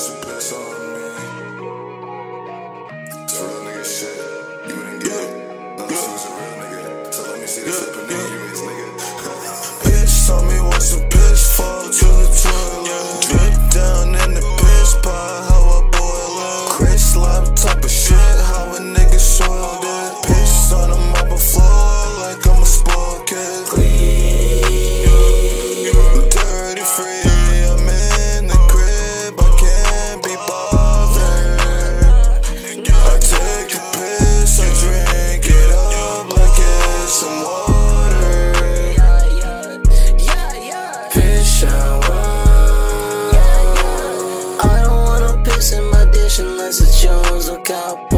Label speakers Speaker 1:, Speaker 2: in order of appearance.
Speaker 1: some piss on me. It's real nigga shit. You wouldn't get it unless you was a real nigga. So let me see the flip of nigga, you is nigga. Bitch told me want some piss, fall to the toilet. Drip down in the piss pot, how I boil it. Chris lab type of shit, how a nigga soiled it. Piss on the marble floor like I'm a spoiled kid. Dirty free, I'm in the crib, I can't be bothered. I take a piss, I drink it up like it's some water. Piss shower.
Speaker 2: I don't wanna piss in my dish unless it's yours, look out.